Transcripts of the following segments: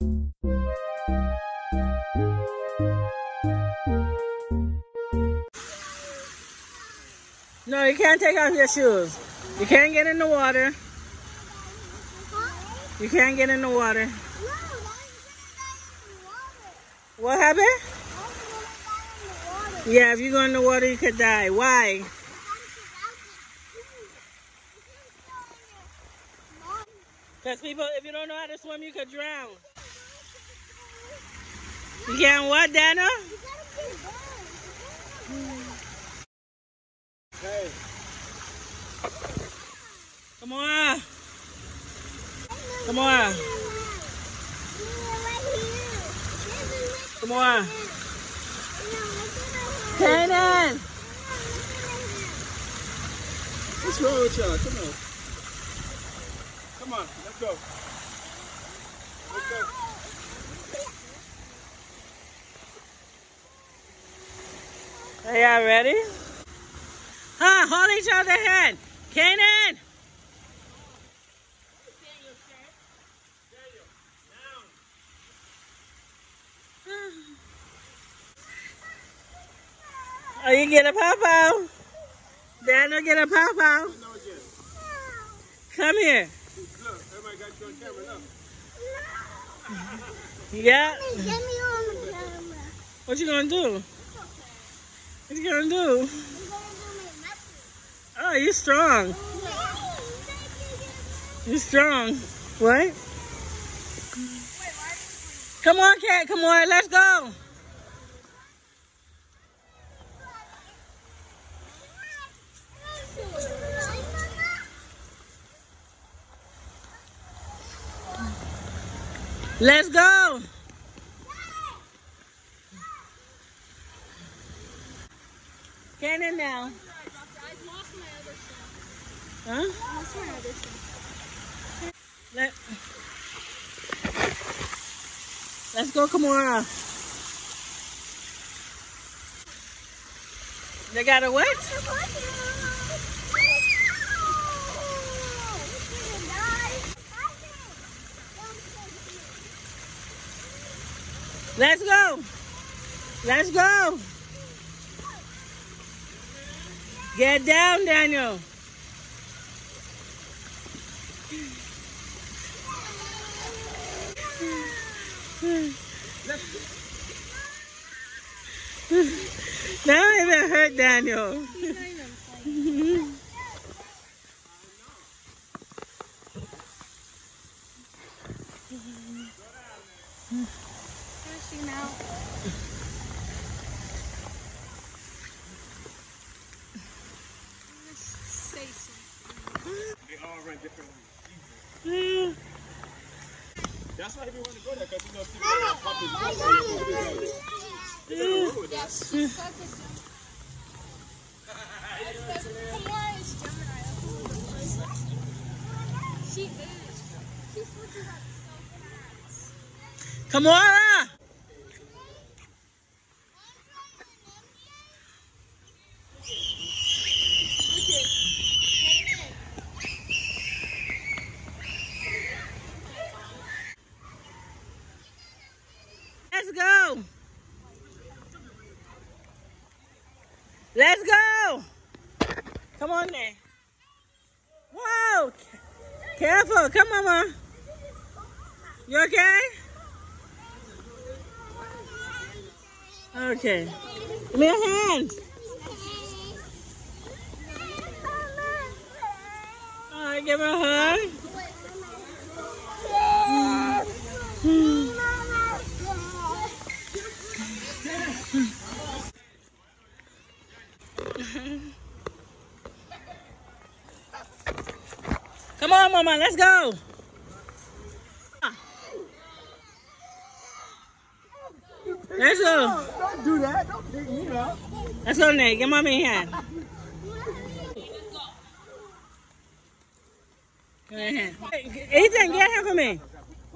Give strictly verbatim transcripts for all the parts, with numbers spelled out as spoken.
No, you can't take off your shoes. You can't get in the water. You can't get in the water. What happened? Yeah, if you go in the water, you could die. Why? Because people, if you don't know how to swim, you could drown. You can't what, Dana? Hey. Come on. Come on. Come on. Kanan. What's wrong with y'all? Come on. Come on, let's go. Let's go. Are y'all ready? Huh, hold each other's hand. Kanan. Oh, you get a pow-pow. Daniel get a pow-pow. Come here. Look, everybody got you on camera, look. Yeah. Get me on the camera. What you gonna do? What you gonna do? Oh, you're strong. You're strong. What? Come on, Kat. Come on, let's go. Let's go. Get in now. Huh? Let, let's go, Kimora. They got a what? Let's go. Let's go. Get down, Daniel. That even hurt Daniel. They all run different ways. That's why he want to go there, because he knows people are popping. He's on the road with us. She is. She switches up so fast. Kimora! Let's go. Let's go. Come on there. Whoa. Careful. Come on, Mama. You okay? Okay. Give me your hand. All right, give her a hug. Hmm. Come on, Mama, let's go. Let's go. Don't do that. Don't pick me up. Let's go, Nate. Give Mommy a hand. Give me a hand. Ethan, get her for me.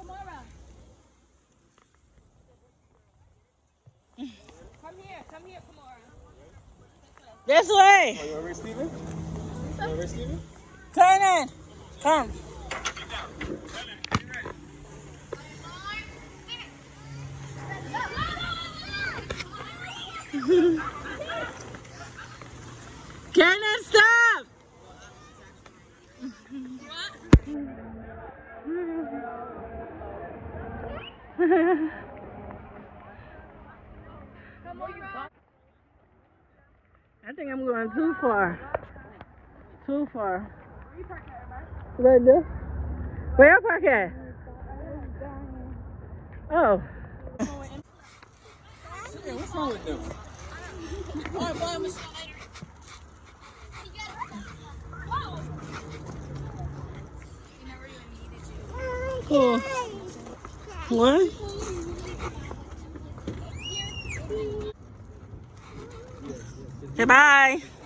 Come here, come here, Kimora. This way. Oh, you already Steven? You already Steven? Turn in. Come. Cannon, stop! I think I'm going too far. Too far. Right there. Where you park at? Oh. Yeah, what's wrong with them? Cool. What? Say bye.